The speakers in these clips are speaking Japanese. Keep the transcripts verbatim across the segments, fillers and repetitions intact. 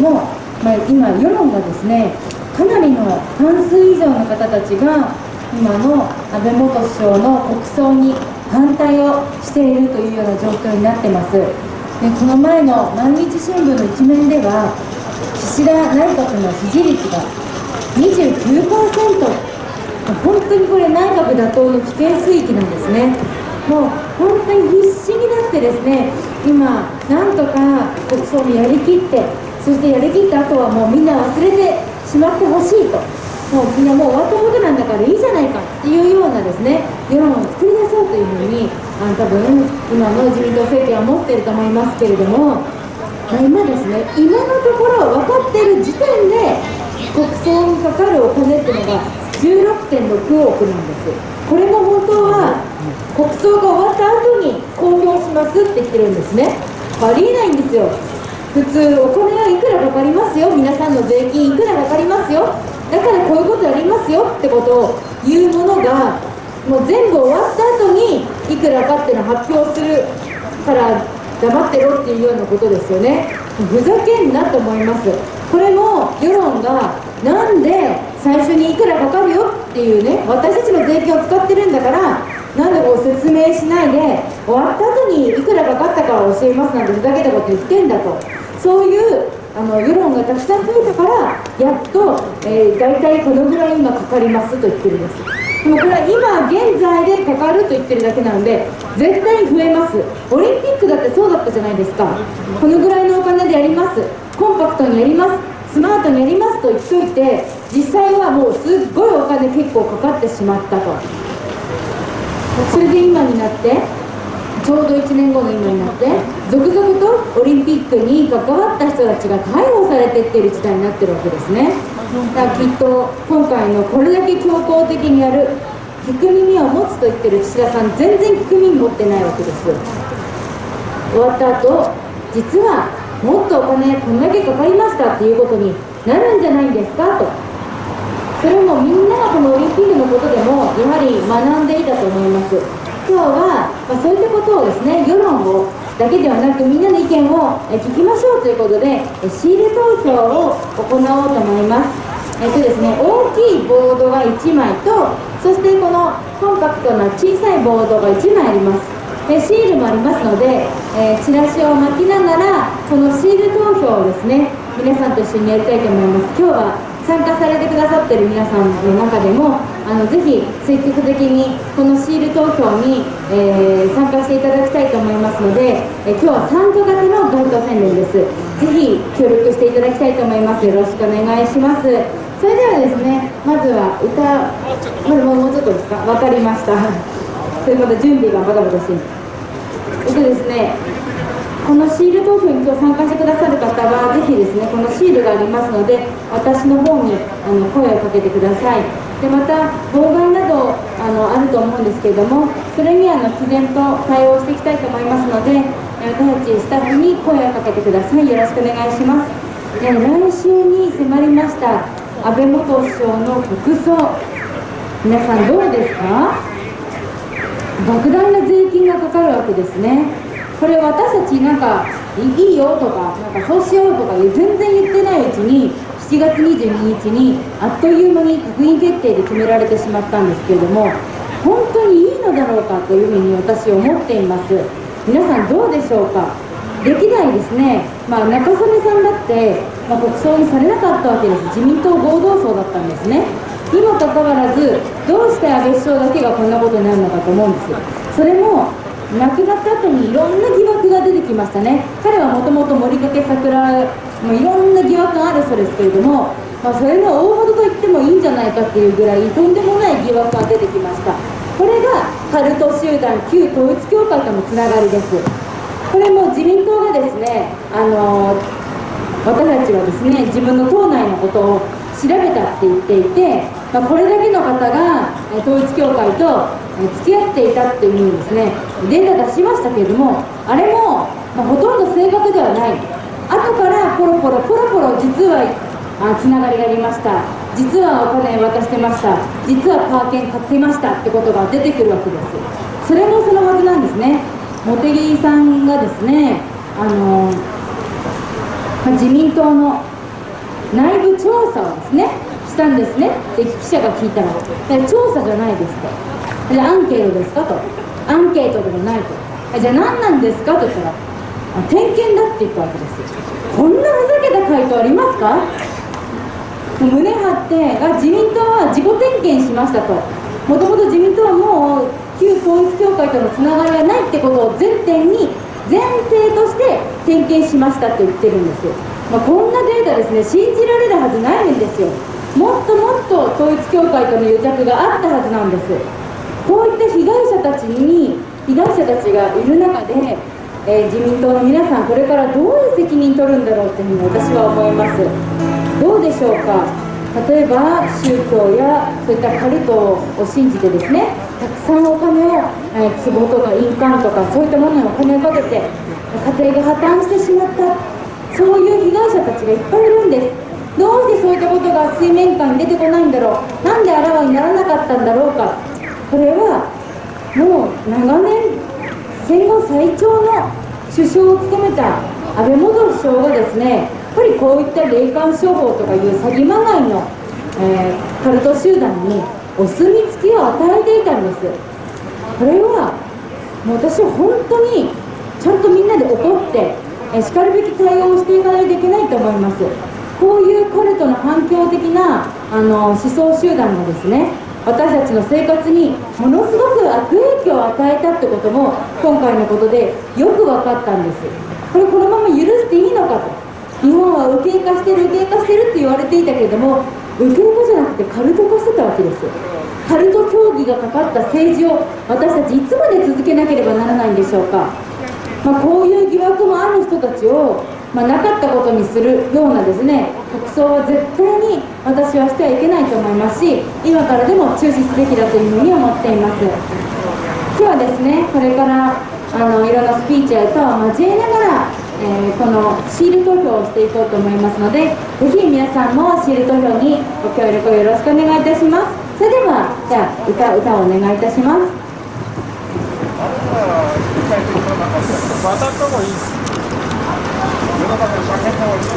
も、まあ、今世論がですね、かなりの半数以上の方たちが今の安倍元首相の国葬に反対をしているというような状況になってます。でこの前の毎日新聞の一面では、岸田内閣の支持率が にじゅうきゅうパーセント、本当にこれ内閣打倒の危険水域なんですね。もう本当に必死になってですね、今なんとか国葬にやりきって、そしてやりきった後はもうみんな忘れてしまってほしいと、もうみんなもう終わったことなんだからいいじゃないかっていうようなですね、世論を作り出そうというふうにあの多分今の自民党政権は持っていると思いますけれども、今ですね、今のところ分かっている時点で国葬にかかるお金っていうのがじゅうろくてんろくおくなんです。これも本当は国葬が終わった後に公表しますって言ってるんですね。ありえないんですよ。普通お金はいくらかかりますよ、皆さんの税金いくらかかりますよ、だからこういうことやりますよってことを言うものが、もう全部終わった後にいくらかっていうのを発表するから黙ってろっていうようなことですよね。ふざけんなと思います。これも世論がなんで最初にいくらかかるよっていうね、私たちの税金を使ってるんだからなんでこう説明しないで終わった後にいくらかかったかを教えますなんてふざけたこと言ってんだと、そういうあの世論がたくさん増えたからやっと、えー、大体このぐらい今かかりますと言ってるんです。でもこれは今現在でかかると言ってるだけなので絶対に増えます。オリンピックだってそうだったじゃないですか。このぐらいのお金でやります、コンパクトにやります、スマートにやりますと言っといて、実際はもうすっごいお金結構かかってしまったと。それで今になってちょうどいちねんごの今になって続々とオリンピックに関わった人たちが逮捕されていっている時代になってるわけですね。だからきっと今回のこれだけ強硬的にやる、聞く耳を持つと言ってる岸田さん、全然聞く耳持ってないわけです。終わった後、実はもっとお金こんだけかかりましたっていうことになるんじゃないんですかと。それもみんながこのオリンピックのことでもやはり学んでいたと思います。今日は、まあ、そういったことをですね、世論をだけではなくみんなの意見を聞きましょうということでシール投票を行おうと思います。えっとですね、大きいボードがいちまいと、そしてこのコンパクトな小さいボードがいちまいあります。えシールもありますので、えー、チラシを巻きながらこのシール投票をですね、皆さんと一緒にやりたいと思います。今日は参加されてくださっている皆さんの中でもあのぜひ積極的にこのシール投票に、えー、参加していただきたいと思いますので、え今日は参加型の街頭宣伝です。ぜひ協力していただきたいと思います。よろしくお願いします。それではですね、まずは歌、これももうちょっとですか、分かりました。ということで準備がまだまだしい。えっとですね、このシール投票に今日参加してくださる方はぜひですね、このシールがありますので私の方にあの声をかけてください。でまた妨害などあのあると思うんですけれども、それにあの毅然と対応していきたいと思いますので、私たちスタッフに声をかけてください。よろしくお願いします。で来週に迫りました安倍元首相の国葬、皆さんどうですか？莫大な税金がかかるわけですね。これ私たちなんかいいよとか、なんかそうしようとか全然言ってないうちにしちがつにじゅうににちにあっという間に閣議決定で決められてしまったんですけれども、本当にいいのだろうかというふうに私は思っています。皆さんどうでしょうか？歴代ですね、まあ、中曽根さんだって、まあ、国葬にされなかったわけです。自民党合同葬だったんですね。にもかかわらずどうして安倍首相だけがこんなことになるのかと思うんですよ。それも亡くなった後にいろんな疑惑が出てきましたね。彼はもともと森掛桜もいろんな疑惑があるそうですけれども、まあ、それの大元と言ってもいいんじゃないかっていうぐらいとんでもない疑惑が出てきました。これがカルト集団旧統一教会とのつながりです。これも自民党がですね、あの私たちはですね、自分の党内のことを調べたって言っていて、まあ、これだけの方が統一教会と付き合っていたっていうふうにですね、データ出しましたけれども、あれも、まあ、ほとんど正確ではない。後からポロポロポロポロ実はあつながりがありました、実はお金渡してました、実はカー券買ってましたってことが出てくるわけです。それもそのはずなんですね。茂木さんがですね、あのまあ、自民党の内部調査をですねしたんですね。で記者が聞いたら「調査じゃないです」と「じゃあアンケートですか?」と「アンケートでもない」と「じゃあ何なんですか?」と言ったら「点検だ」って言ったわけですよ。こんなふざけた回答ありますか？もう胸張ってあ自民党は自己点検しましたと。もともと自民党はもう旧統一教会とのつながりがないってことを前提に前提として点検しましたと言ってるんですよ。まあ、こんなデータですね信じられるはずないんですよ。もっともっと統一教会との癒着があったはずなんです。こういった被害者たちに被害者たちがいる中で、えー、自民党の皆さんこれからどういう責任取るんだろうというふうに私は思います。どうでしょうか。例えば宗教やそういったカルトを信じてですねたくさんお金を、えー、壺とか印鑑とかそういったものにお金をかけて家庭が破綻してしまった、そういう被害者たちがいっぱいいるんです。どうしてそういったことが水面下に出てこないんだろう、なんであらわにならなかったんだろうか。これはもう長年戦後最長の首相を務めた安倍元首相がですねやっぱりこういった霊感商法とかいう詐欺まがいの、えー、カルト集団にお墨付きを与えていたんです。これはもう私は本当にちゃんとみんなで怒って、えー、しかるべき対応をしていかないといけないと思います。こういうカルトの反響的なあの思想集団がですね私たちの生活にものすごく悪影響を与えたってことも今回のことでよく分かったんです。これこのまま許していいのかと。日本は右傾化してる右傾化してるって言われていたけれども右傾化じゃなくてカルト化してたわけですよ。カルト教義がかかった政治を私たちいつまで続けなければならないんでしょうか。まあ、こういう疑惑もある人たちを、まあ、なかったことにするようなですね国葬は絶対に私はしてはいけないと思いますし今からでも中止すべきだというふうに思っています。今日はですねこれからあのいろんなスピーチや歌を交えながらえー、このシール投票をしていこうと思いますのでぜひ皆さんもシール投票にご協力をよろしくお願いいたします。それではじゃあ歌歌をお願いいたします。 渡ってもいいです。世の中に叫んでもいいです。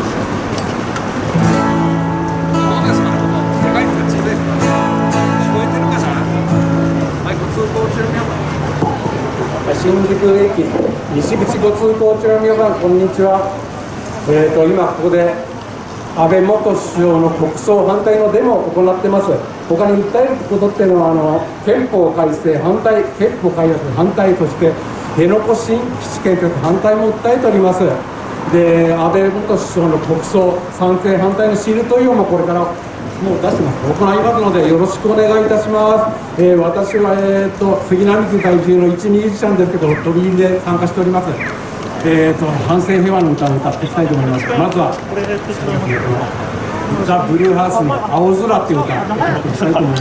どうですかね、この世界鉄で聞こえてるかな。はい、ご通行中の皆さん。新宿駅西口ご通行中の皆さん、こんにちは。えーと、今ここで安倍元首相の国葬反対のデモを行ってます。他に訴えることっていうのはあの憲法改正反対、憲法改正反対として辺野古新基地建設反対も訴えております。で、安倍元首相の国葬賛成反対のシール投票もこれからもう出してます行いますのでよろしくお願いいたします。えー、私は、えー、と杉並区在住の一ミュージシャンですけど飛び入りで参加しております。えー、と反戦平和の歌を歌っていきたいと思います。まずはザ・ブルーハースの青空っていう歌を歌っていきたいと思います。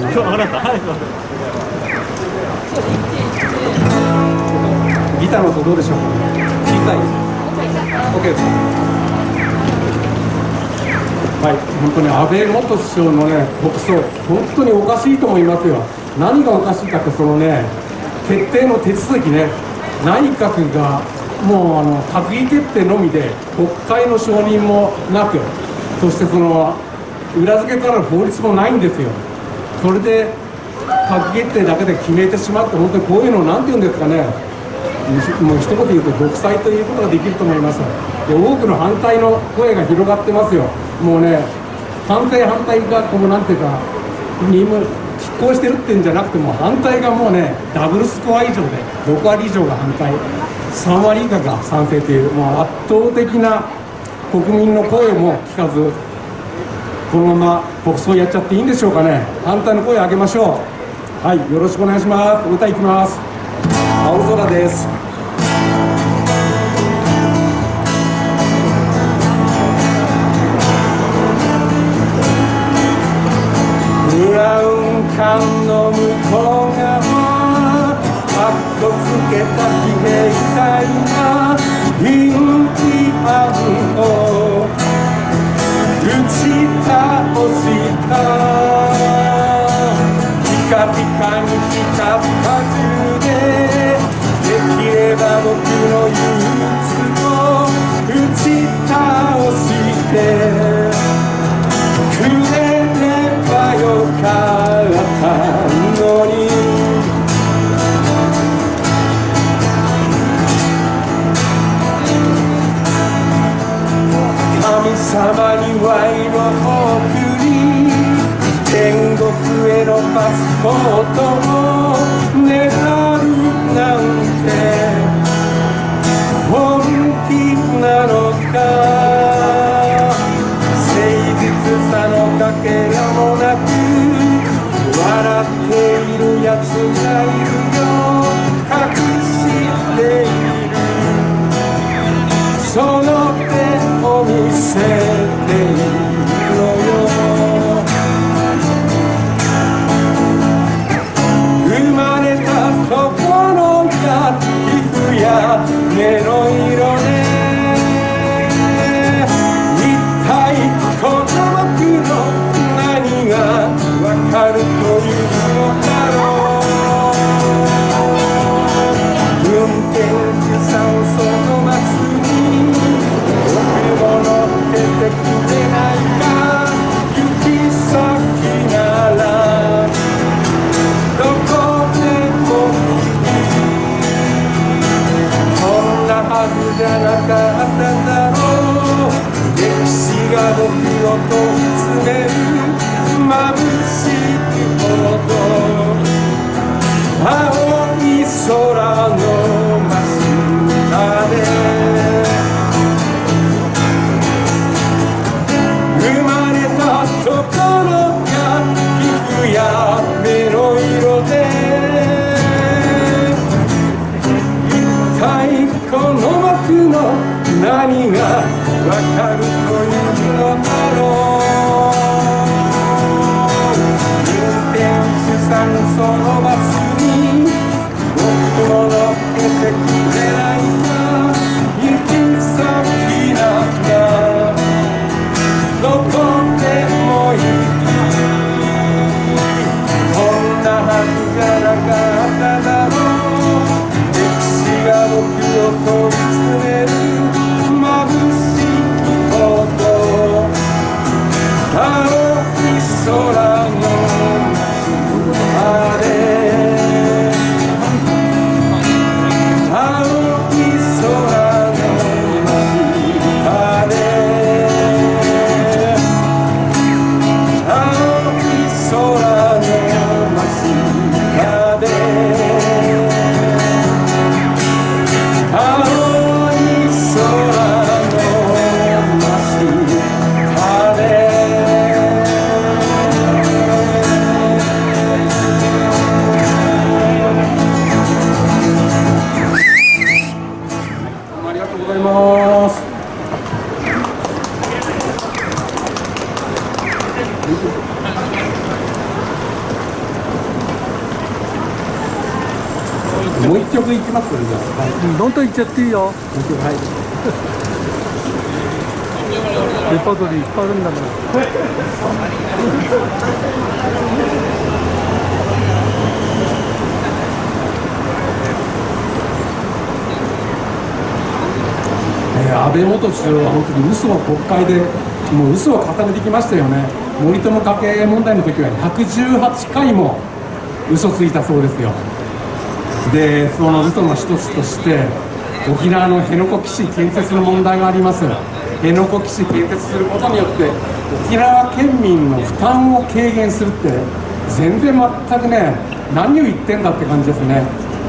ギターの音どうでしょうか。小さい OK です。はい、本当に安倍元首相のね国葬本当におかしいと思いますよ。何がおかしいかってそのね決定の手続きね内閣がもうあの閣議決定のみで国会の承認もなくそしてその裏付けからの法律もないんですよ。それで閣議決定だけで決めてしまって本当にこういうのを何て言うんですかねもう一言言うと独裁ということができると思います。で多くの反対の声が広がってますよ。もうね賛成反対がこうなんていうか任務拮抗してるっていうんじゃなくても反対がもうねダブルスコア以上でろくわり以上が反対さんわり以下が賛成というもう圧倒的な国民の声も聞かずこのまま国葬やっちゃっていいんでしょうかね。反対の声を上げましょう。はい、よろしくお願いします。歌いきます。青空です。ブラウン管の向こう側かっこつけた騎兵隊がインディアンを打ち倒したピカピカに光った銃でできれば僕の憂鬱を打ち倒して様に賄賂を送り天国へのパスポートをねだるなんて本気なのか誠実さのかけらもなく笑っているやつがいるよ隠しているその手を見せているのよ生まれたところが皮膚や目の色で一体この僕の何がわかるというのだろう運転手さんそのバスに僕も乗っててくれないか行き先ならどこでもいいこんなはずじゃなかっただろう歴史が僕を問い詰める眩しいほど青い空の真下で生まれたところが皮膚や目の色で一体この僕の何がわかるというのだろう運転手さんそのバスに僕も乗っててくれないか行き先なんだどこでもいいこんなはずじゃなかっただろう歴史が僕を問い詰める眩しいほど青い空のあれ青い空のあれ青い空の真下で青い空の真下でありがとうございます。もう一曲いきますかね、じゃあ。はい、 どんどんいっちゃっていいよ。 もう一曲、はい。 レパートリーいっぱいあるんだから。 えー安倍元首相は本当に嘘を国会でもう嘘を重ねてきましたよね。森友家計問題の時はひゃくじゅうはちかいも嘘ついたそうですよ。でその嘘の一つとして沖縄の辺野古基地建設の問題があります。辺野古基地建設することによって沖縄県民の負担を軽減するって全然全くね何を言ってんだって感じですね。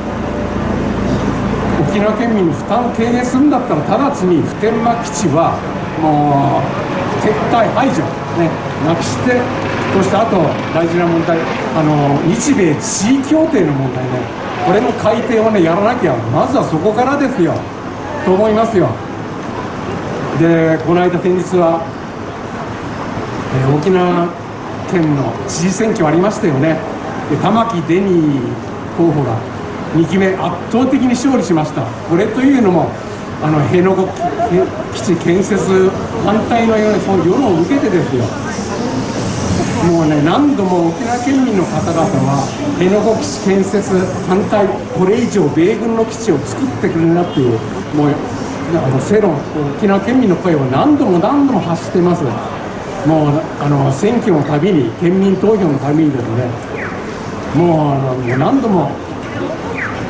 沖縄県民の負担を軽減するんだったら直ちに普天間基地はもう撤退排除、ね、なくして、そしてあと大事な問題あの日米地位協定の問題ね、これの改定をねやらなきゃまずはそこからですよと思いますよ。でこの間先日は、えー、沖縄県の知事選挙ありましたよね。で玉城デニー候補がにきめ圧倒的に勝利しました。これというのもあの辺野古基地建設反対のようなその世論を受けてですよ。もうね何度も沖縄県民の方々は辺野古基地建設反対、これ以上米軍の基地を作ってくれるなっていうもうあの世論、沖縄県民の声を何度も何度も発しています。もうあの選挙のたびに県民投票のたびにですね、もうあのもう何度も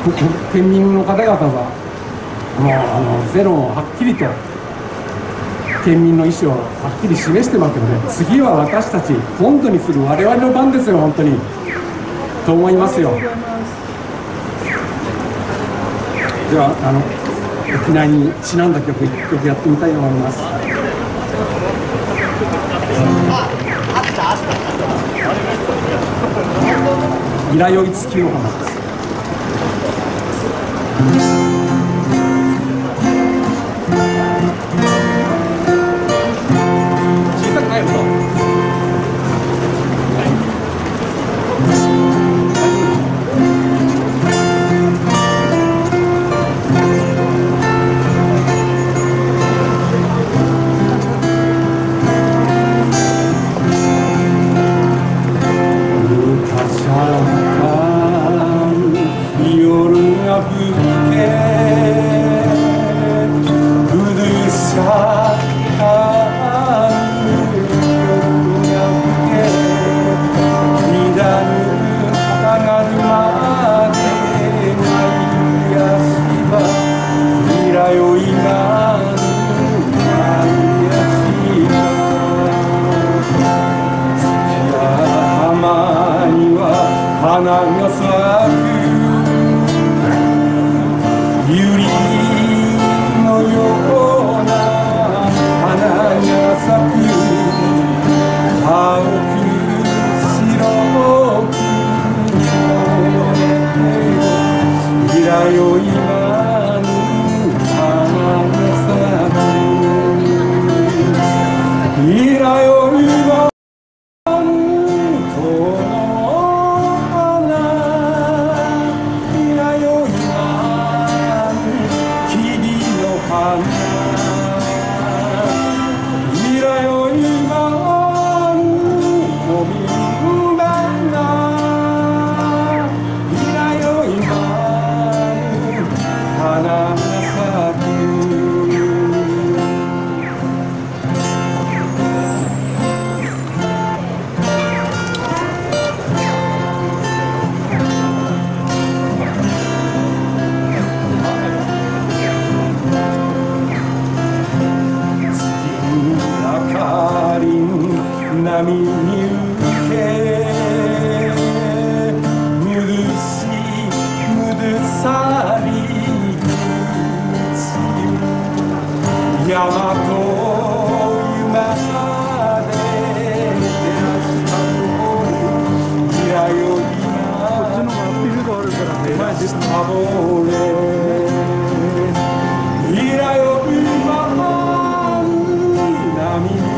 県民の方々はもうあのゼロをはっきりと県民の意思をはっきり示してますので、次は私たち本土にする我々の番ですよ、本当にと思いますよ。ではあの沖縄にちなんだ曲いっきょくやってみたいと思います。イラヨイ月の花です。小さくない音。 花が咲く百合のような花が咲く青く白くいらよいまぬ花が咲くいらよいまぬ波に受けむるしむるさり大和馬で照らした通りいらよいなしたぼれいらよいま波に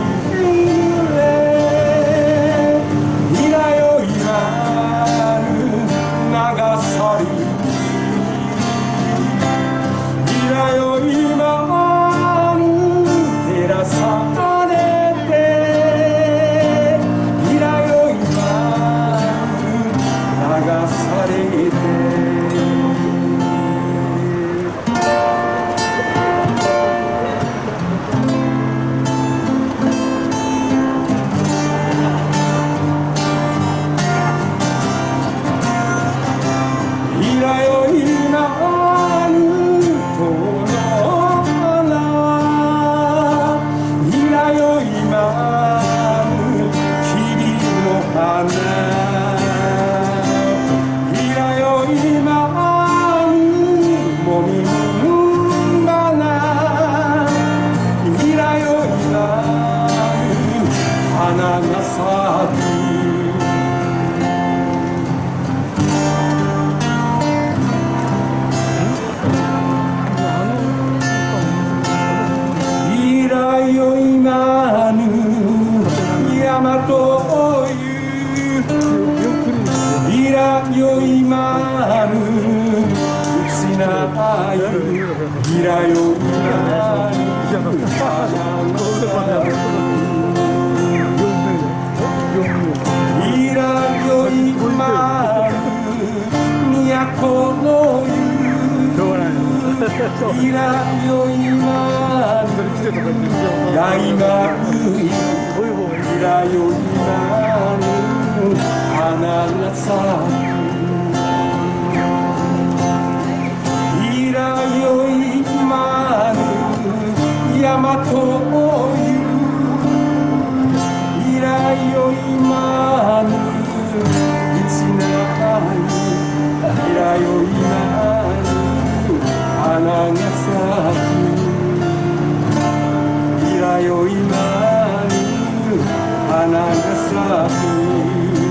大和が咲く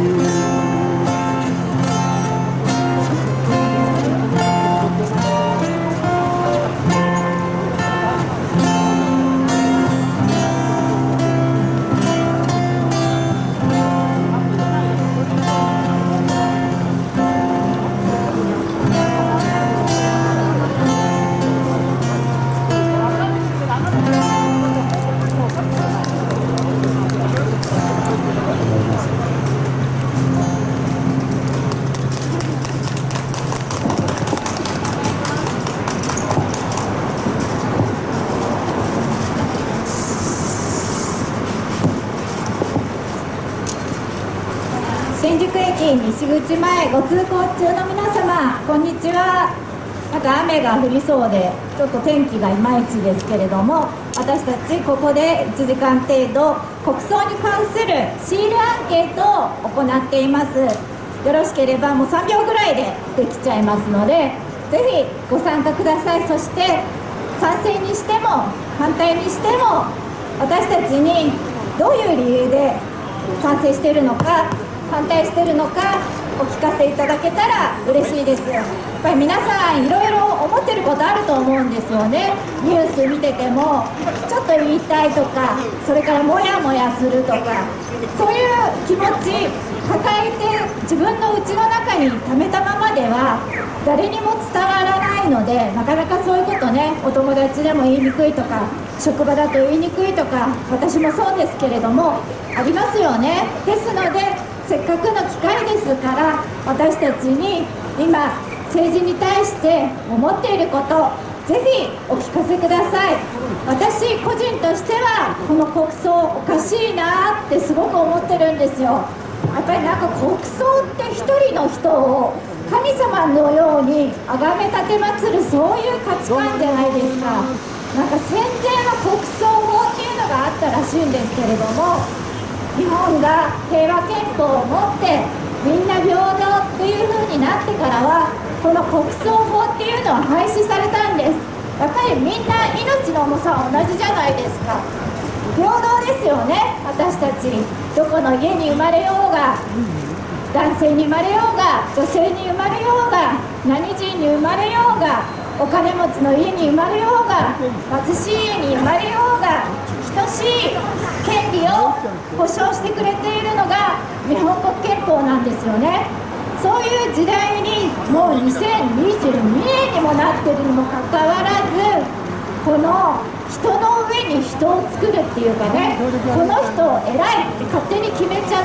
新宿駅西口前ご通行中の皆様、こんにちは。なんか雨が降りそうでちょっと天気がいまいちですけれども、私たちここでいちじかん程度国葬に関するシールアンケートを行っています。よろしければもうさんびょうぐらいでできちゃいますので、ぜひご参加ください。そして賛成にしても反対にしても、私たちにどういう理由で賛成しているのか反対しているのかお聞かせいただけたら嬉しいです。やっぱり皆さんいろいろ思ってることあると思うんですよね。ニュース見ててもちょっと言いたいとか、それからモヤモヤするとか、そういう気持ち抱えて自分の内の中に溜めたままでは誰にも伝わらないので、なかなかそういうことね、お友達でも言いにくいとか、職場だと言いにくいとか、私もそうですけれどもありますよね。ですのでせっかくの機会ですから、私たちに今政治に対して思っていること、ぜひお聞かせください。私個人としてはこの国葬おかしいなってすごく思ってるんですよ。やっぱりなんか国葬って一人の人を神様のように崇め立てまつる、そういう価値観じゃないですか。なんか戦前は国葬法っていうのがあったらしいんですけれども、日本が平和憲法を持ってみんな平等っていう風になってからは、この国葬法っていうのは廃止されたんです。やっぱりみんな命の重さは同じじゃないですか。平等ですよね。私たちどこの家に生まれようが、男性に生まれようが女性に生まれようが、何人に生まれようが、お金持ちの家に生まれようが貧しい家に生まれようが、等しい権利を保障してくれているのが日本国憲法なんですよね。そういう時代にもうにせんにじゅうにねんにもなっているにもかかわらず、この人の上に人を作るっていうかね、この人を偉いって勝手に決めちゃって、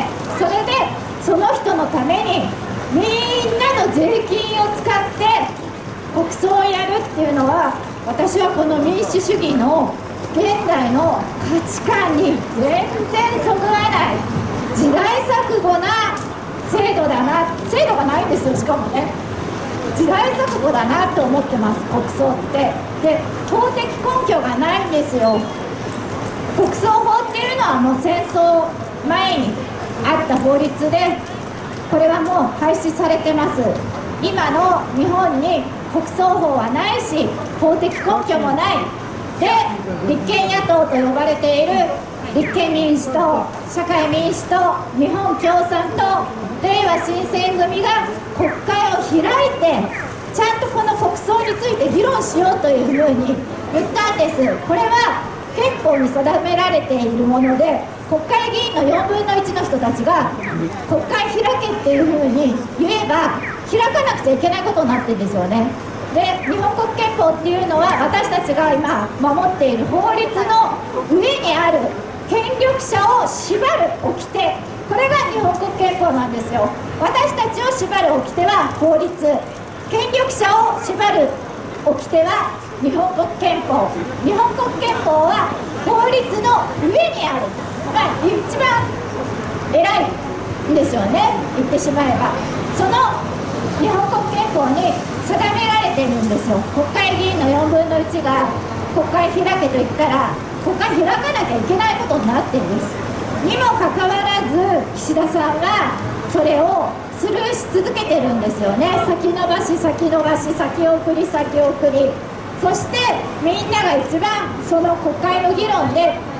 それでその人のためにみんなの税金を使って国葬をやるっていうのは、私はこの民主主義の現代の価値観に全然そぐわない時代錯誤な制度だな、制度がないんですよ。しかもね、時代錯誤だなと思ってます、国葬って。で、法的根拠がないんですよ。国葬法っていうのはもう戦争前にあった法律で、これはもう廃止されてます。今の日本に国葬法はないし、法的根拠もないで、立憲野党と呼ばれている立憲民主党、社会民主党、日本共産党、れいわ新選組が国会を開いて、ちゃんとこの国葬について議論しようというふうに言ったんです。これは憲法に定められているもので、国会議員のよんぶんのいちの人たちが国会開けっていうふうに言えば開かなくちゃいけないことになってるんですよね。で、日本国憲法っていうのは私たちが今守っている法律の上にある権力者を縛る掟、これが日本国憲法なんですよ。私たちを縛る掟は法律、権力者を縛る掟は日本国憲法。日本国憲法は法律の上にある、まあ、一番偉いんですよね、言ってしまえば。その日本国憲法に定められてるんですよ。国会議員のよんぶんのいちが国会開けと言ったら国会開かなきゃいけないことになってるんです。にもかかわらず岸田さんはそれをスルーし続けてるんですよね。先延ばし先延ばし、先送り先送り。そしてみんなが一番その国会の議論で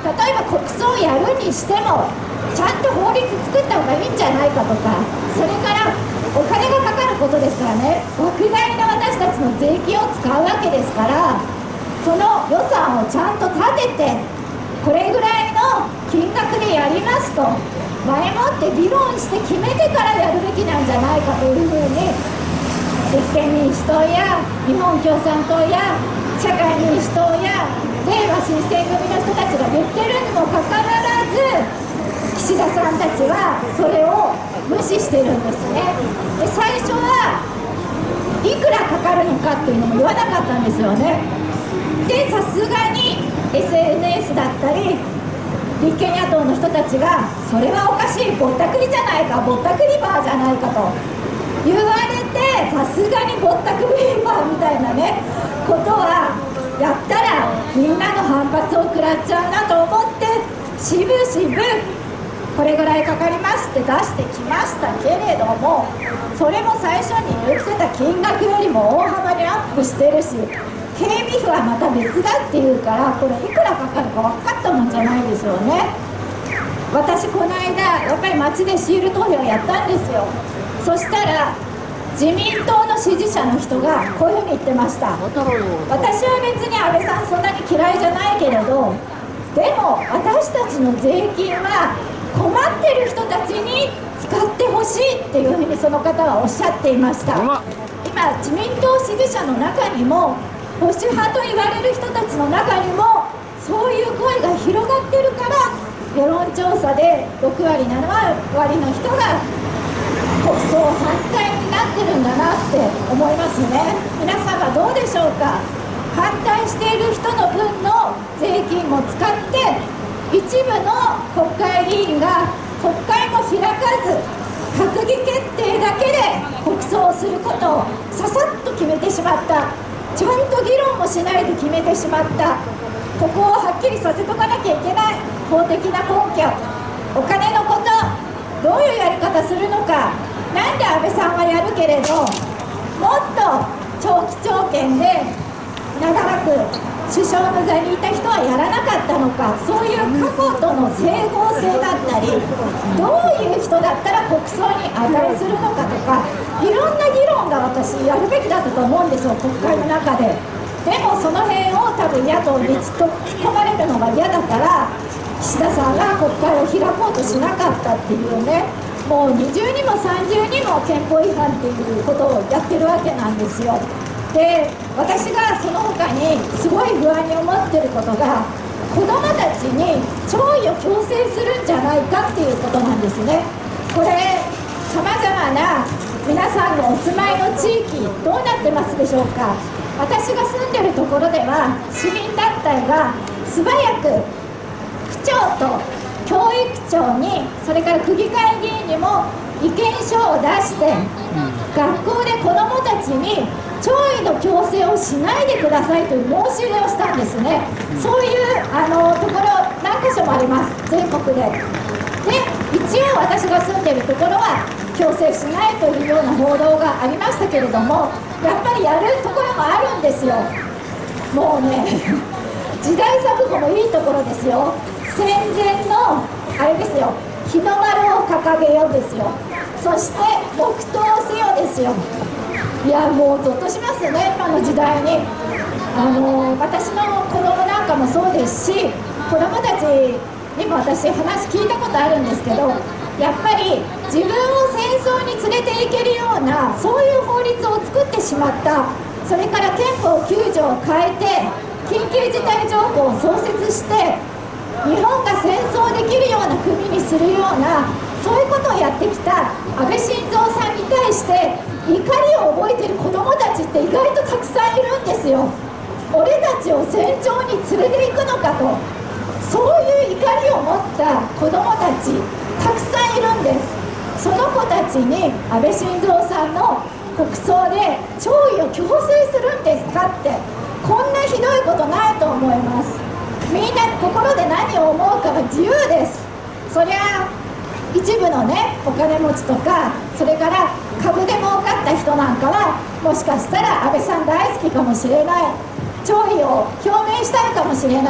例えば国葬をやるにしてもちゃんと法律作った方がいいんじゃないかとか、それからお金がかかることですからね、莫大な私たちの税金を使うわけですから、その予算をちゃんと立ててこれぐらいの金額でやりますと前もって議論して決めてからやるべきなんじゃないかというふうに立憲民主党や日本共産党や社会民主党やれいわ新選組の人たちが言ってるにもかかわらず、岸田さんたちはそれを無視してるんですね。で最初はいくらかかるのかっていうのも言わなかったんですよね。でさすがに エスエヌエス だったり立憲野党の人たちがそれはおかしい、ぼったくりじゃないか、ぼったくりバーじゃないかと言われて、さすがにぼったくりバーみたいなねことはやったらみんなの反発を食らっちゃうなと思ってしぶしぶこれぐらいかかりますって出してきましたけれども、それも最初に言ってた金額よりも大幅にアップしてるし、警備費はまた別だっていうから、これいくらかかるか分かったもんじゃないですよね。私この間やっぱり街でシール投票やったんですよ。そしたら自民党の支持者の人がこういうふうに言ってました。私は別に安倍さんそんなに嫌いじゃないけれど、でも私たちの税金は困ってる人たちに使ってほしいっていうふうにその方はおっしゃっていました。今自民党支持者の中にも保守派と言われる人たちの中にもそういう声が広がってるから、世論調査でろくわりななわりの人が国葬反対になってるんだなって思いますね。皆様どうでしょうか。反対している人の分の税金も使って一部の国会議員が国会も開かず閣議決定だけで国葬をすることをささっと決めてしまった、ちゃんと議論もしないで決めてしまった、ここをはっきりさせとかなきゃいけない法的な根拠、お金のこと、どういうやり方するのか、なんで安倍さんはやるけれどもっと長期長権で長らく首相の座にいた人はやらなかったのか、そういう過去との整合性だったり、どういう人だったら国葬に値するのかとか、いろんな議論が私やるべきだったと思うんですよ、国会の中で。でもその辺を多分野党に突っ込まれるのが嫌だから、岸田さんが国会を開こうとしなかったっていうね、もう二重にも三重にも憲法違反っていうことをやってるわけなんですよ。で私がその他にすごい不安に思ってることが、子どもたちに弔意を強制するんじゃないかっていうことなんですね。これさまざまな皆さんのお住まいの地域どうなってますでしょうか。私が住んでるところでは市民団体が素早く区長と教育長に、それから区議会議員にも意見書を出して、学校で子どもたちに弔意の強制をしないでくださいという申し入れをしたんですね。そういうあのところ何か所もあります、全国で。で一応私が住んでるところは強制しないというような報道がありましたけれども、やっぱりやるところもあるんですよ。もうね時代錯誤もいいところですよ。戦前のあれですよ、日の丸を掲げようですよ、そして黙祷せよですよ。いやもうゾッとしますね、今の時代に。あの私の子供なんかもそうですし、子供たちにも私話聞いたことあるんですけど、やっぱり自分を戦争に連れて行けるようなそういう法律を作ってしまった、それから憲法きゅうじょうを変えて緊急事態条項を創設して日本が戦争できるような国にするような、そういうことをやってきた安倍晋三さんに対して怒りを覚えている子どもたちって意外とたくさんいるんですよ。俺たちを戦場に連れて行くのかと、そういう怒りを持った子どもたちたくさんいるんです。その子たちに安倍晋三さんの国葬で弔意を強制するんですかって、こんなひどいことないと思います。みんな心で何を思うかは自由です。そりゃ一部のねお金持ちとか、それから株で儲かった人なんかはもしかしたら安倍さん大好きかもしれない、弔意を表明したいかもしれない、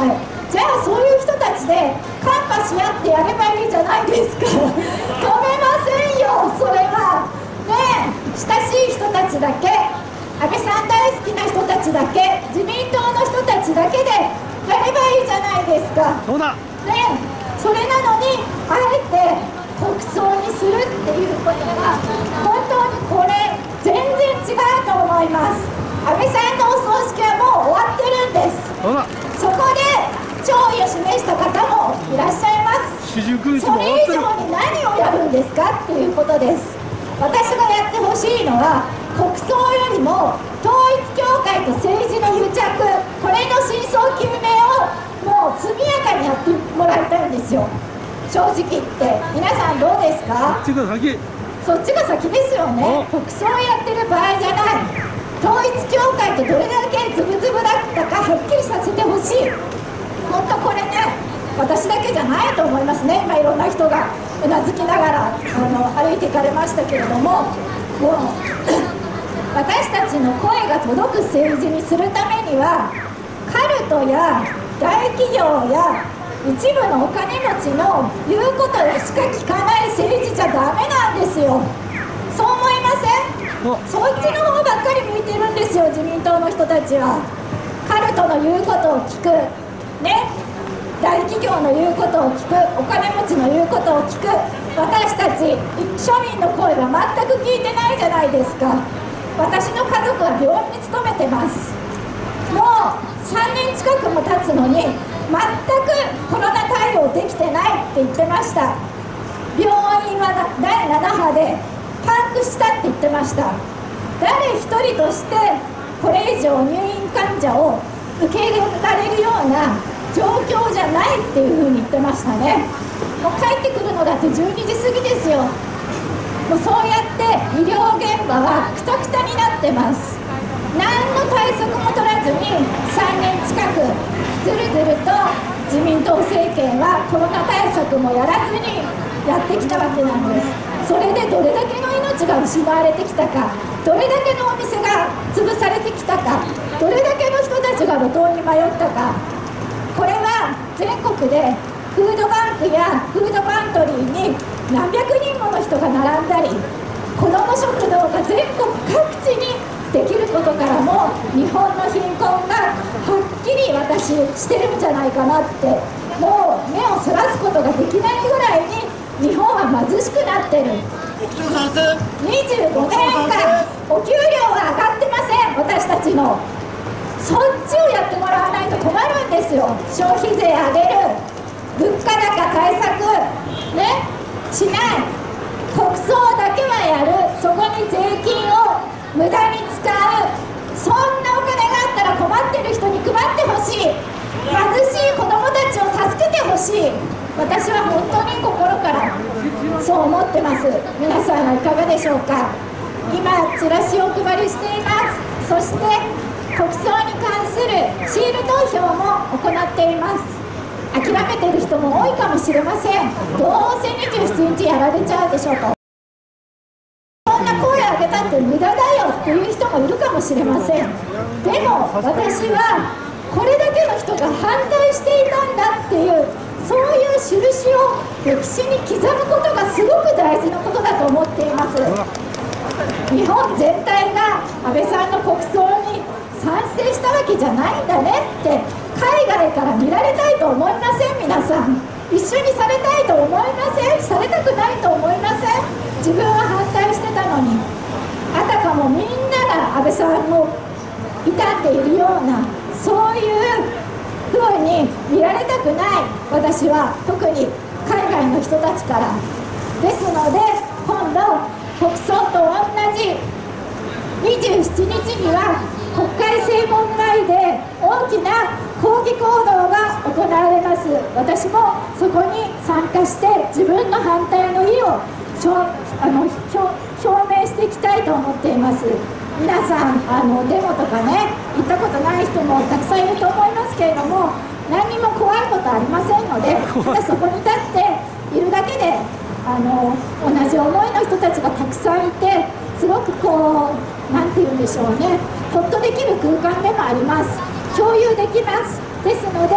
じゃあそういう人たちでカンパし合ってやればいいじゃないですか止めませんよ、それはね。え親しい人たちだけ、安倍さん大好きな人たちだけ、自民党の人たちだけでやればいいじゃないですか。 そうだね、それなのにあえて国葬にするっていうことが本当にこれ全然違うと思います。安倍さんのお葬式はもう終わってるんです。 そうだそこで弔意を示した方もいらっしゃいます。 四十九日それ以も終わってる。 上に何をやるんですかっていうことです。私がやってほしいのは国葬よりも統一教会と政治の癒着、これの真相究明をもう速やかにやってもらいたいんですよ、正直言って。皆さんどうですか？ こっちが先。 そっちが先ですよね。国葬をやってる場合じゃない。統一教会とどれだけズブズブだったかはっきりさせてほしい。本当これね、私だけじゃないと思いますね。今いろんな人がうなずきながらあの歩いていかれましたけれども、もう私たちの声が届く政治にするためにはカルトや大企業や一部のお金持ちの言うことしか聞かない政治じゃダメなんですよ。そう思いません？そっちの方ばっかり向いてるんですよ、自民党の人たちは。カルトの言うことを聞く、ね、大企業の言うことを聞く、お金持ちの言うことを聞く。私たち庶民の声は全く聞いてないじゃないですか。私の家族は病院に勤めてます。もうさんねん近くも経つのに全くコロナ対応できてないって言ってました。病院はだいななはでパンクしたって言ってました。誰一人としてこれ以上入院患者を受け入れられるような状況じゃないっていうふうに言ってましたね。もう帰ってくるのだってじゅうにじ過ぎですよ。もうそうやって医療現場はクタクタになってます。何の対策も取らずにさんねん近くずるずると自民党政権はコロナ対策もやらずにやってきたわけなんです。それでどれだけの命が失われてきたか、どれだけのお店が潰されてきたか、どれだけの人たちが路頭に迷ったか。これは全国でフードバンクやフードパントリーに何百人もの人が並んだり、子ども食堂が全国各地にできることからも日本の貧困がはっきり私してるんじゃないかなって、もう目をそらすことができないぐらいに日本は貧しくなってる。にじゅうごねんかんお給料は上がってません、私たちの。そっちをやってもらわないと困るんですよ。消費税上げる、物価高対策ね、しない、国葬だけはやる、そこに税金を無駄に使う。そんなお金があったら困ってる人に配ってほしい。貧しい子どもたちを助けてほしい。私は本当に心からそう思ってます。皆さんはいかがでしょうか。今チラシをお配りしています。そして国葬に関するシール投票も行っています。諦めている人も多いかもしれません。どうせにじゅうしちにちやられちゃうでしょうと、そんな声を上げたって無駄だよっていう人もいるかもしれません。でも私はこれだけの人が反対していたんだっていう、そういう印を歴史に刻むことがすごく大事なことだと思っています。日本全体が安倍さんの国葬に賛成したわけじゃないんだねって海外から見られたいと思いません？皆さん一緒にされたいと思いません？されたくないと思いません？自分は反対してたのに、あたかもみんなが安倍さんを悼んでいるような、そういう風に見られたくない。私は特に海外の人たちから。ですので今度国葬と同じにじゅうしちにちには国会正門前で大きな抗議行動が行われます。私もそこに参加して自分の反対の意を表あの表明していきたいと思っています。皆さんあのデモとかね行ったことない人もたくさんいると思いますけれども、何にも怖いことありませんので、ただそこに立っているだけであの同じ思いの人たちがたくさんいて、すごくこうなんて言うんでしょうね、ほっとできる空間でもあります。共有できます。ですので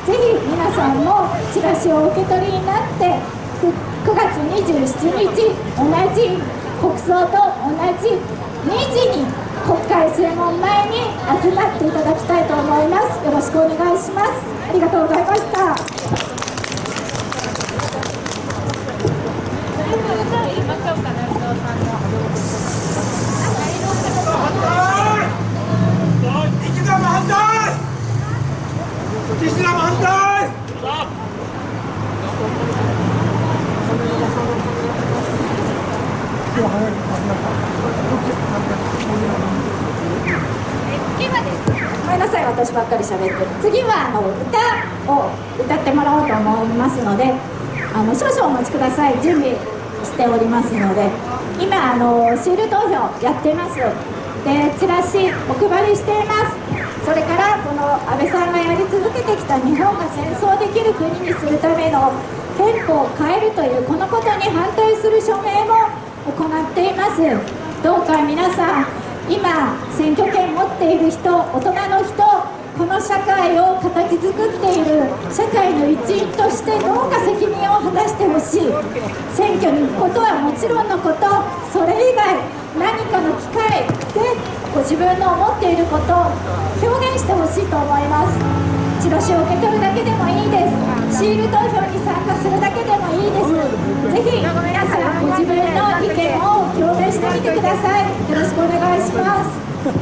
ぜひ皆さんもチラシをお受け取りになってくがつにじゅうしちにち同じ国葬と同じにじに国会正門前に集まっていただきたいと思います。よろしくお願いします。ありがとうございました。ごめんなさい、私ばっかり喋ってる。次はあの歌を歌ってもらおうと思いますので、あの少々お待ちください。準備しておりますので、今あのシール投票やってます。で、チラシお配りしています。それからこの安倍さんがやり続けてきた日本が戦争できる国にするための憲法を変えるというこのことに反対する署名も行っています。どうか皆さん、今選挙権持っている人、大人の人、この社会を形作っている社会の一員としてどうか責任を果たしてほしい。選挙に行くことはもちろんのこと、それ以外何かの機会でご自分の思っていることを表現してほしいと思います。チラシを受け取るだけでもいいです。シール投票に参加するだけでもいいです。ぜひ皆さんご自分の意見を表明してみてください。よろしくお願いします。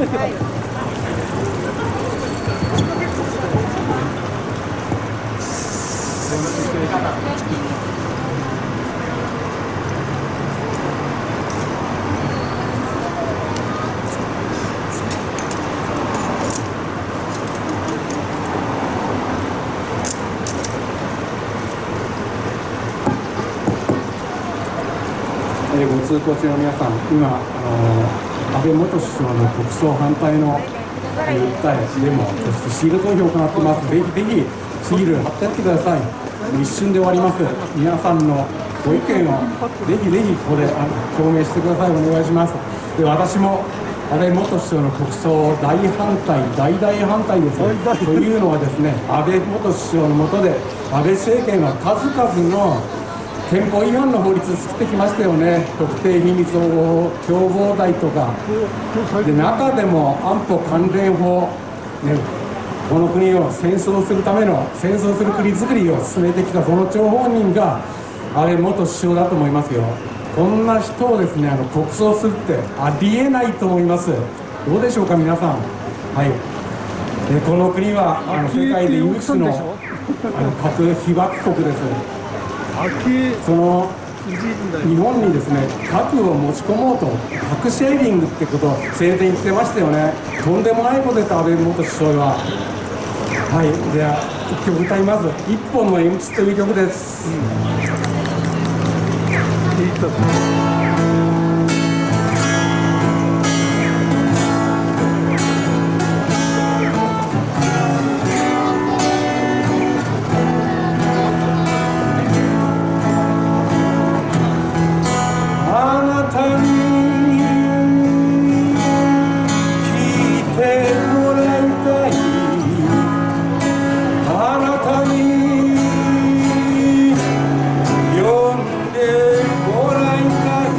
えー、ご通行中の皆さん、今、あのー、安倍元首相の国葬反対の訴え、デモ、そしてシール投票を行っています。ぜひぜひシール貼ってやってください。一瞬で終わります。皆さんのご意見をぜひぜひここであの表明してください。お願いします。で、私も安倍元首相の国葬大反対、大大反対です。というのはですね、安倍元首相の下で安倍政権は数々の憲法違反の法律作ってきましたよね。特定秘密保護共謀罪とかで、中でも安保関連法、ね、この国を戦争するための戦争する国づくりを進めてきたその張本人が安倍元首相だと思いますよ。こんな人をですね、あの国葬するってありえないと思います。どうでしょうか皆さん。はい、でこの国はあの世界で唯一のあの核被爆国です。その日本にですね、核を持ち込もうと、核シェアリングってことを生前言ってましたよね。とんでもないことです、安倍元首相は。はい、では一曲歌います。一本の鉛筆という曲です。呼んでもらいたい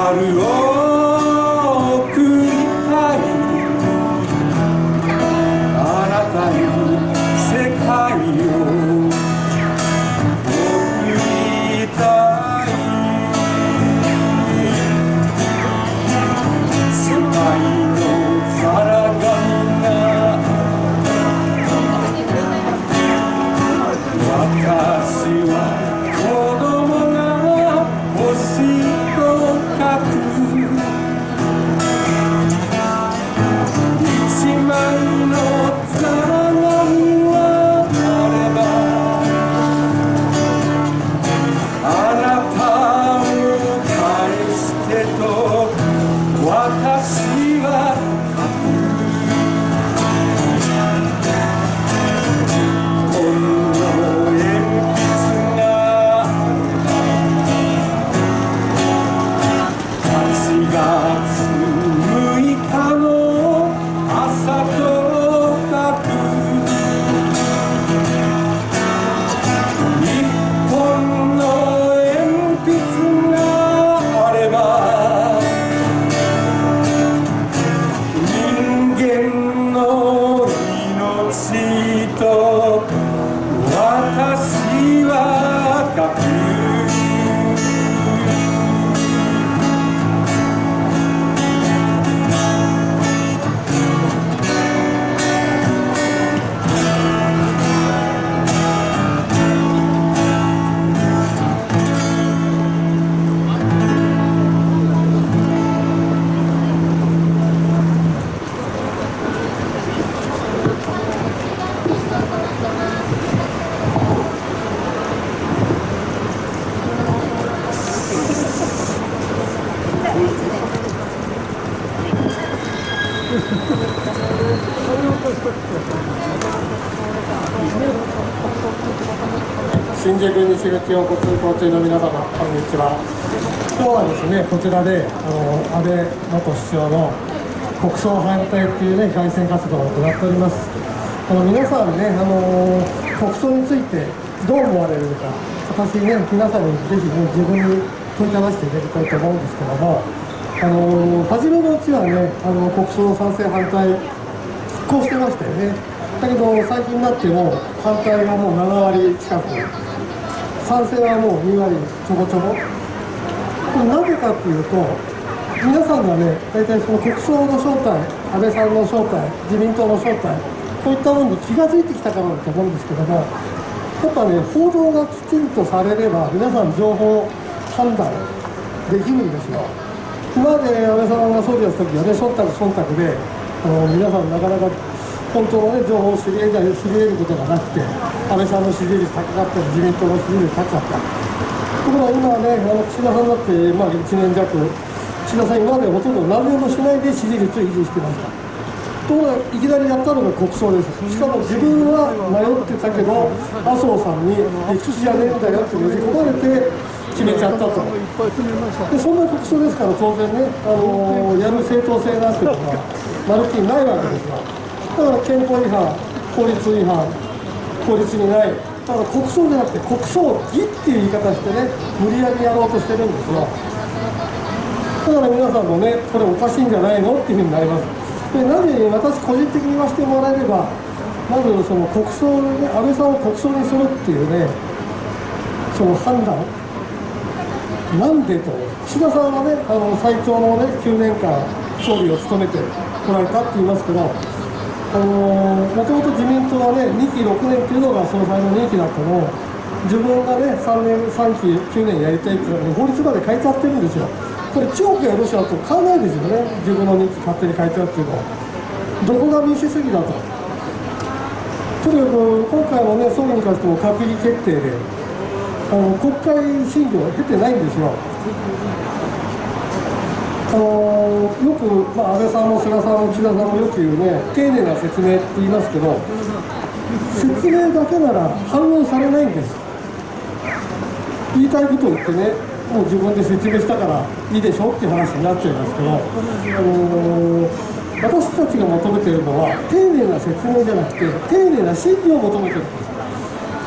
春を送りたいあなたに世界を送りたい世界の皿紙が私は子供が星と書く一枚の皿紙があればあなたを返してと私はほんの鉛筆がはちがつむいかの朝と書く一本の鉛筆があれば人間の命と私は書く新宿西口をご通行中の皆様、こんにちは。今日はですね、こちらであの安倍元首相の国葬反対っていうね、凱旋活動を行っております。あの皆さんね、あの国葬についてどう思われるのか、私ね、皆さんにぜひね、自分に問いただしていただきたいと思うんですけども、あの初めのうちはね、あの国葬賛成反対拮抗してましたよね。だけど最近になっても反対がもうななわり近く、賛成はもうにわりちょこちょこ。なぜかっていうと、皆さんがね、大体その国葬の正体、安倍さんの正体、自民党の正体、こういったものに気が付いてきたからだと思うんですけども、やっぱね、報道がきちんとされれば、皆さん情報判断できるんですよ。今まで安倍さんが総理やった時はね、忖度忖度で、あの皆さんなかなか本当の、ね、情報を知り得ない、知り得ることがなくて、安倍さんの支持率高かったり、自民党の支持率高かった。ところが今はね、あの岸田さんだって、まあ、いちねん弱、岸田さん、今までほとんど何年もしないで支持率を維持してました。ところが、いきなりやったのが国葬です。しかも自分は迷ってたけど、麻生さんに、理屈じゃねえんだよってねじ込まれて決めちゃったと。で、そんな国葬ですから、当然ね、あのー、やる正当性なんていうのは、まるっきりないわけですよ。だから憲法違反、法律違反、法律にない、だから国葬じゃなくて国葬儀っていう言い方してね、無理やりやろうとしてるんですよ。だから皆さんもね、これおかしいんじゃないのっていうふうになります。で、なぜ私個人的に言わせてもらえれば、まずその国葬でね、安倍さんを国葬にするっていうね、その判断、なんでと、岸田さんはね、あの最長のね、きゅうねんかん総理を務めてこられたって言いますけど、あのもともと自民党はね、にきろくねんっていうのが総裁の任期だったのを、自分がね、さんねん、さんききゅうねんやりたいっていうのに法律まで変えちゃってるんですよ。これ中国やロシアと変わらないですよね、自分の任期勝手に変えちゃうっていうのは。どこが民主主義だと。とにかく今回もね、総理に関しても閣議決定で、あの国会審議を経てないんですよ。あのよく、まあ、安倍さんも菅さんも岸田さんもよく言うね、丁寧な説明って言いますけど、説明だけなら反論されないんです。言いたいことを言ってね、もう自分で説明したからいいでしょっていう話になっちゃいますけど、あの私たちが求めているのは丁寧な説明じゃなくて丁寧な審議を求めているんです。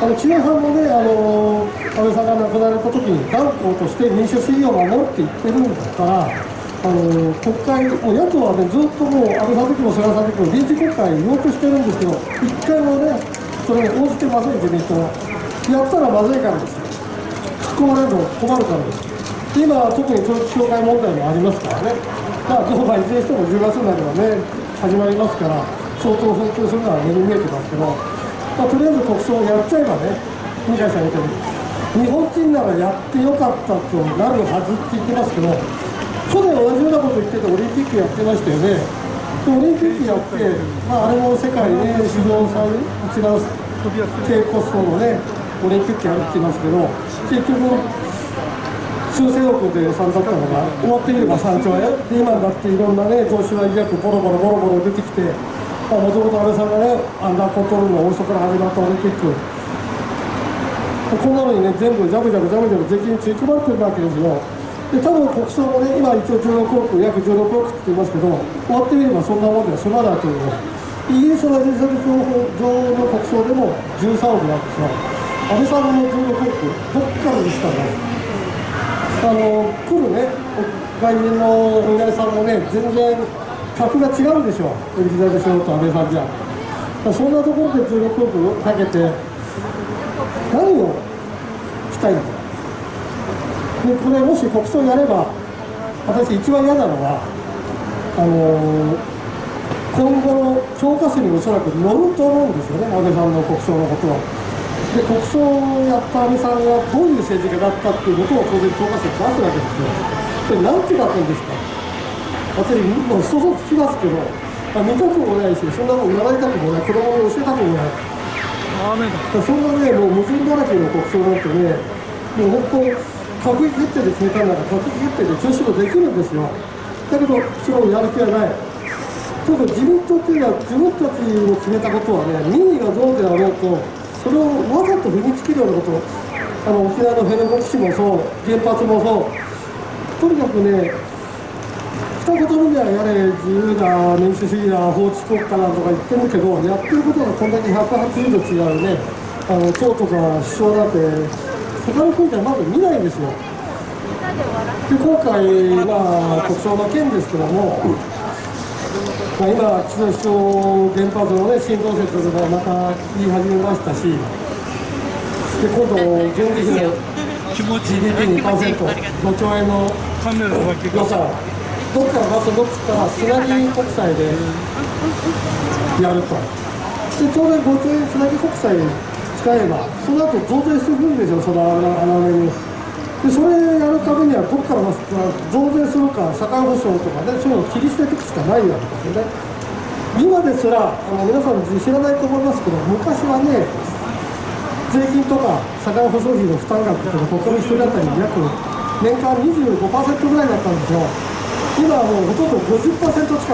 あの岸田さんもね、あの安倍さんが亡くなられた時に断固として民主主義を守っていってるんだったら、あの国会、もう野党はね、ずっともう安倍さんの時も菅さんの時も臨時国会要求してるんですけど、一回もね、それに応じてません、自民党は。やったらまずいからですよ。突っ込まれるの困るからです。今、特に統一教会問題もありますからね、まあ、どうかいずれにしてもじゅうがつになればね、始まりますから、相当紛糾するのは目に見えてますけど、まあ、とりあえず国葬をやっちゃえばね、二階さん言ったように、日本人ならやってよかったとなるはずって言ってますけど、去年同じようなこと言ってて、オリンピックやってましたよね。オリンピックやって、まあ、あれも世界で史上最一番低コストのね、オリンピックやるって言いますけど、結局、修正億で予算だったのが、終わってみればさんちょうえん、で今だっていろんなね、贈収賄疑惑、ボロボロボロボロ出てきて、もともと安倍さんがね、アンダーコントロールの大阪から始まったオリンピック、こんなのにね、全部ジャブジャブジャブジャブ税金つい配ってるわけですよ。で多分国葬もね、今一応じゅうろくおく、約じゅうろくおくって言いますけど、終わってみればそんなもんでは済まないという、イギリスのエリザベス女王の国葬でもじゅうさんおくなんですよ。安倍さんのじゅうろくおく、どっからでしたか、あの来るね、外人のお稲荷さんもね、全然格が違うでしょう、エリザベス女王と安倍さんじゃ。そんなところでじゅうろくおくかけて、何をしたいのか。でこれもし国葬やれば、私一番嫌なのは、あのー、今後の教科書におそらく載ると思うんですよね、安倍さんの国葬のことは。で国葬をやった安倍さんがどういう政治家だったっていうことを当然教科書に出すわけですよ。それなんて書くんですか。私もう想像つきますけど、まあ、見たくもないし、そんなもん習いたくもない、子供に教えたくもない。そんなね、もう矛盾だらけの国葬なんてね、もう本当閣議決定で決めたんだから、閣議決定で中止もできるんですよ。だけど、それをやる気はない。ただ自民党っていうのは、自分たちの決めたことはね、民意がどうであろうと、それをわざと踏みつけるようなことを、あの沖縄のフェルボ基地もそう、原発もそう、とにかくね、二言目にはやれ、自由だ、民主主義だ、法治国家だとか言ってるけど、やってることがこんだけひゃくはちじゅうど違うね、あの党とか首相だって、他の国ではまだ見ないんですよ。で今回、まあ、国葬の件ですけども、まあ、今、岸田首相、原発の、ね、新増設とかまた言い始めましたし、で今度、軍事費の ジーディーピーにパーセント、ごちょうえんの予算、どっから出すのっつったら、つなぎ国債でやると。で当然ごちょうえんつなぎ国債使えば、その後増税するんですよ、その穴埋めに。でそれやるためには、どこから増税するか、社会保障とかね、そういうのを切り捨てていくしかないわけですよね。今ですら、あの皆さん知らないと思いますけど、昔はね、税金とか社会保障費の負担額というのは、国民一人当たり約年間 にじゅうごパーセント ぐらいだったんですよ。今はもうほとんど ごじゅっパーセント 近く。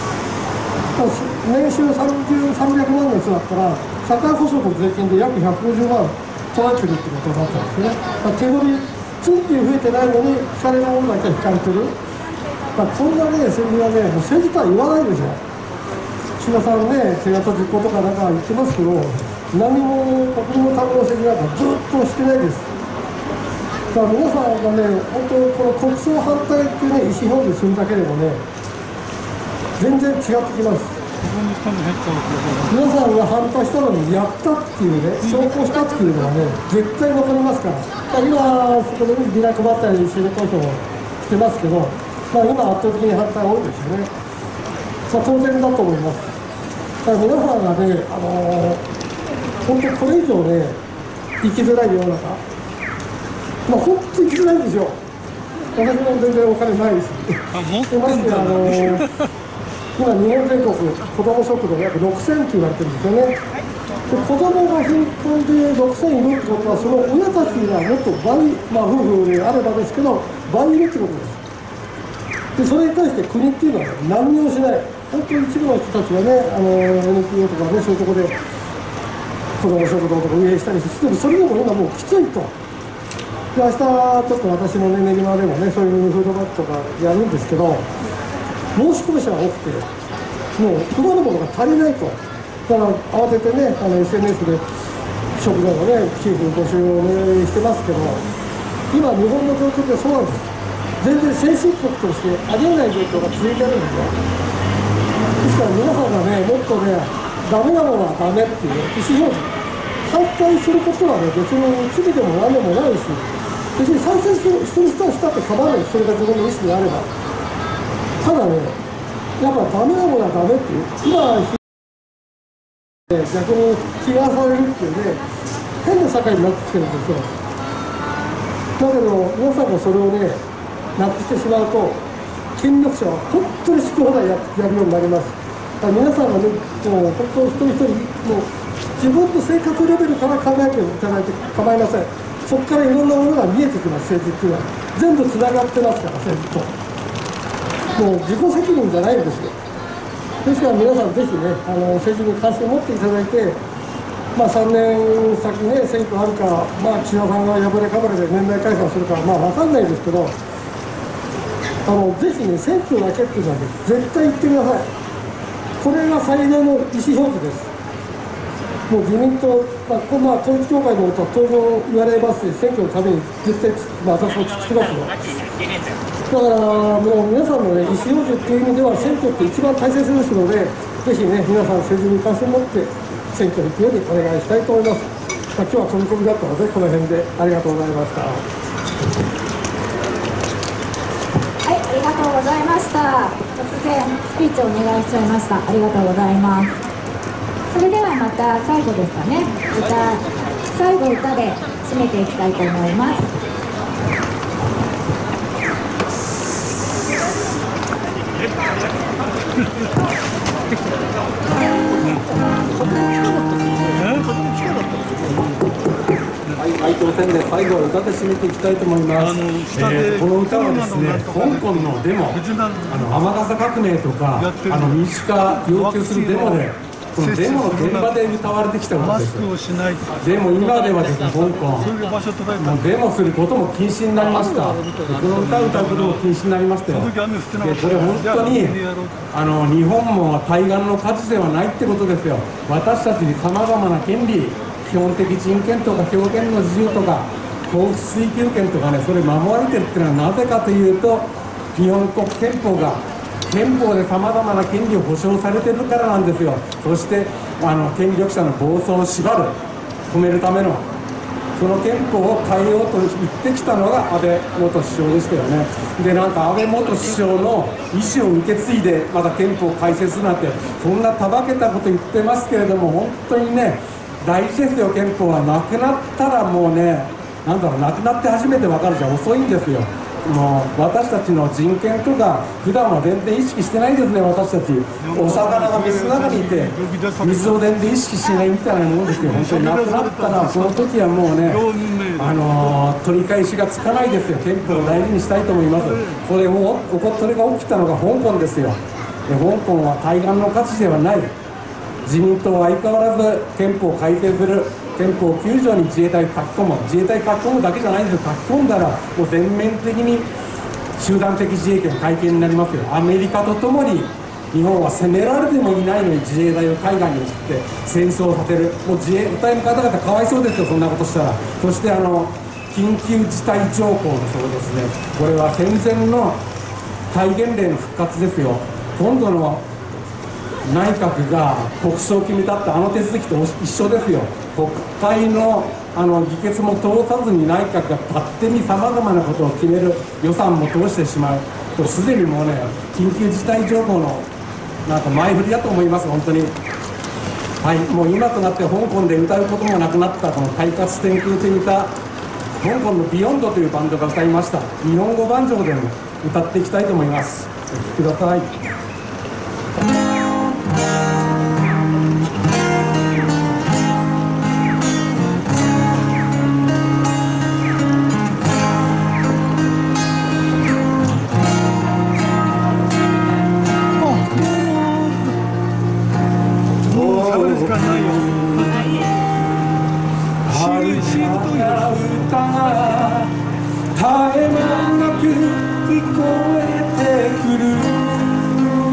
年収さんびゃくまんの人だったら、社会保障と税金で約ひゃくごじゅうまん取られてるってことになったんですね。まあ、手取り、賃金増えてないのに、引かれるものだけ引かれてる。まあ、こんなね、政治はね、もう政治とは言わないでしょ。岸田さんね、手形実行とかなんか言ってますけど、何も国民のための政治なんかずっとしてないです。だから皆さんがね、本当にこの国葬反対っていうね、意思表示するだけでもね、全然違ってきます。皆さんが反対したのにやったっていうね、証拠したっていうのはね、絶対残りますから。だから今、そこでビラ配ったり、シール投票してますけど、まあ、今、圧倒的に反対多いですよね。まあ、当然だと思います。だから皆さんがね、あのー、本当、これ以上ね、生きづらい世の中、まあ、本当に生きづらいんですよ。私も全然お金ないし。でましてあのー今、日本全国、子ども食堂約ろくせんって言われてるんですよね。で子どもが貧困でろくせんいるってことは、その親たちがもっと倍、まあ、夫婦であればですけど、倍いるってことです。でそれに対して国っていうのは何にもしない、本当に一部の人たちはね、あの エヌピーオー とかね、そういうところで子ども食堂とか運営したりして、でもそれでも今もうきついと。で明日ちょっと私のね、練馬でもね、そういうフードバッグとかやるんですけど、申し込み者が多くて、もう配るものが足りないと、だから慌ててね、あの エスエヌエス で食料のね、寄付募集をお願いしてますけど、今、日本の状況ってそうなんです。全然先進国としてありえない状況が続いてるんですよ。ですから皆さんがね、もっとね、ダメなものはダメっていう意思表示、反対することはね、別に罪でも何でもないし、別に賛成する人はしたって構わない、それが自分の意思であれば。ただね、やっぱダメなものはダメっていう、今、逆に批判されるっていうね、変な社会になってきてるんですよ。だけど、皆さんがそれをね、なくしてしまうと、権力者は本当に好き放題ややるようになります。だから皆さんがね、もう本当一人一人、もう自分の生活レベルから考えていただいて構いません。そこからいろんなものが見えてきます、政治っていうのは。全部つながってますから、政治と。もう自己責任じゃないんですよ。ですから皆さん、ぜひね、あの政治に関心を持っていただいて、まあ、さんねん先ね、選挙あるか、まあ、岸田さんが破れかぶれで年内解散するか、まあ、分かんないですけど、あのぜひね、選挙だけっていうのは、ね、絶対言ってください。これが最大の意思表示です。もう自民党、まあ、こまあ、統一教会のことは当然言われますし、選挙のために絶対、まあ、私もつきますよ。だから、もう皆さんの、ね、意思表示っていう意味では、選挙って一番大切ですので、ぜひね、皆さん、政治に関心を持って、選挙に行くようにお願いしたいと思います。まあ、今日は飛び込みだったので、この辺でありがとうございました。 はい、ありがとうございました。突然スピーチをお願いしちゃいました。ありがとうございます。それではまた最後ですかね。歌、最後歌で締めていきたいと思います。 はい、当選で最後は歌で締めていきたいと思います。えー、この歌はですね、香港のデモ、あの雨傘革命とか、あの民主化要求するデモで、このデモの現場で歌われてきた歌ですよ。でも今ではですね、香港、もうデモすることも禁止になりました。この歌を歌うことも禁止になりましたよ。で、これ本当にあの日本も対岸の火事ではないってことですよ。私たちにさまざまな権利、基本的人権とか表現の自由とか幸福追求権とかね、それ守られてるっていうのはなぜかというと、日本国憲法が憲法でさまざまな権利を保障されてるからなんですよ。そしてあの権力者の暴走を縛る、止めるためのその憲法を変えようと言ってきたのが安倍元首相でしたよね。で、なんか安倍元首相の意思を受け継いでまた憲法を改正するなんて、そんなたばけたこと言ってますけれども、本当にね大事ですよ。憲法はなくなったらもうね、なんだろう、なくなって初めて分かるじゃ遅いんですよ。もう私たちの人権とか普段は全然意識してないですね。私たちお魚が水の中にいて水を全然意識しないみたいなものですよ。本当になくなったらその時はもうね、あのー、取り返しがつかないですよ。憲法を大事にしたいと思います。それをそれが起きたのが香港ですよ。で、香港は対岸の火事ではない。自民党は相変わらず憲法を改正する、憲法きゅう条に自衛隊を書き込む、自衛隊書き込むだけじゃないんですよ。書き込んだらもう全面的に集団的自衛権解禁になりますよ。アメリカとともに日本は攻められてもいないのに自衛隊を海外に送って戦争させる、もう自衛隊の方々かわいそうですよ、そんなことしたら。そしてあの緊急事態条項のそうですね、これは戦前の戒厳令の復活ですよ。今度の内閣が国葬を決めたってあの手続きと一緒ですよ。国会のあの議決も通さずに内閣が勝手にさまざまなことを決める、予算も通してしまうと、すでにもうね、緊急事態条項のなんか前振りだと思います、本当に。はい、もう今となって香港で歌うこともなくなったこの快活天空といった香港のビヨンドというバンドが歌いました日本語バンジョーでも歌っていきたいと思います。お聴きください。絶え間なく聞こえてくる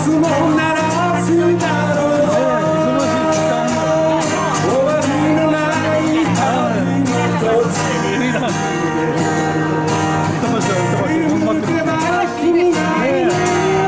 つも鳴らすだろう終わりのない旅の途中振り向けば君がいる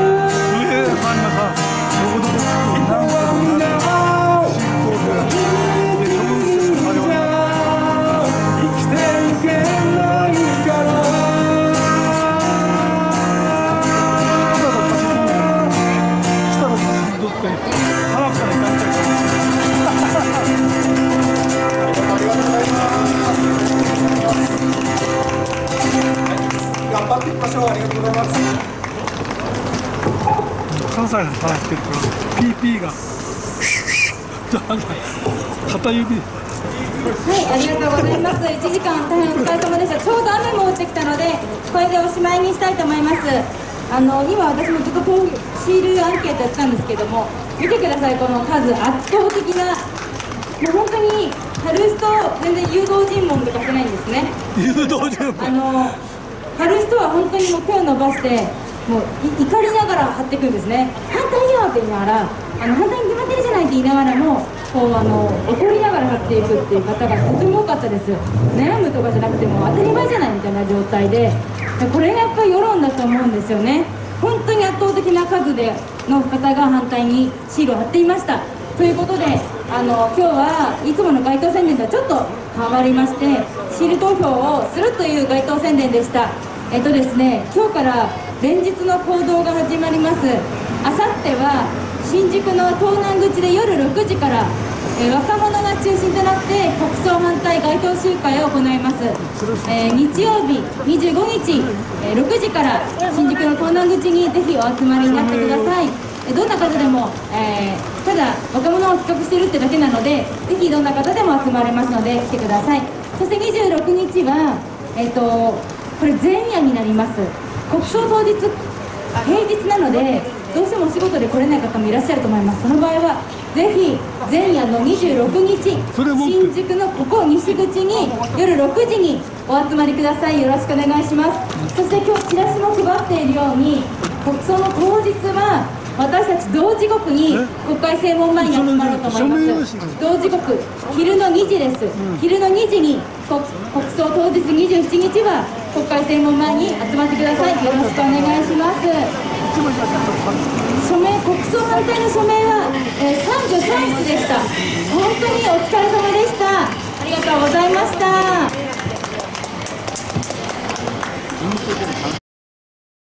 頑張っていきましょう。ありがとうございます。 関西の話してるから ピーピー が片指はい、ありがとうございます。いちじかん大変お疲れ様でした。ちょうど雨も降ってきたので、これでおしまいにしたいと思います。あの今私もずっとこうシールアンケートやってたんですけども、見てください、この数、圧倒的な、もう本当にハルスト全然誘導尋問とかしてないんですね。 誘導尋問。 あのハルストは本当にもう手を伸ばして、もう怒りながら貼っていくんですね。反対よって言いながら、あの反対に決まってるじゃないって言いながらも、こうあの怒りながら貼っていくっていう方がとても多かったです。悩むとかじゃなくても当たり前じゃないみたいな状態で、これがやっぱり世論だと思うんですよね。本当に圧倒的な数での方が反対にシールを貼っていました。ということで、あの今日はいつもの街頭宣伝とはちょっと変わりまして、シール投票をするという街頭宣伝でした。えっとですね、今日から連日の行動が始まります。あさっては新宿の東南口で夜ろくじから、えー、若者が中心となって国葬反対街頭集会を行います。えー、日曜日にじゅうごにち、えー、ろくじから新宿の東南口にぜひお集まりになってください。えー、どんな方でも、えー、ただ若者を企画しているってだけなので、ぜひどんな方でも集まれますので来てください。そしてにじゅうろくにちは、えーとこれ前夜になります。国葬当日平日なのでどうしてもお仕事で来れない方もいらっしゃると思います。その場合はぜひ前夜のにじゅうろくにち新宿のここ西口に夜ろくじにお集まりください。よろしくお願いします。そして今日チラシも配っているように、国葬の当日は私たち同時刻に国会正門前に集まろうと思います。同時刻昼のにじです。昼のにじに 国, 国葬当日にじゅうしちにちは国会正門前に集まってください。よろしくお願いします。署名、国葬反対の署名は、えー、さんじゅうさんひつでした。本当にお疲れ様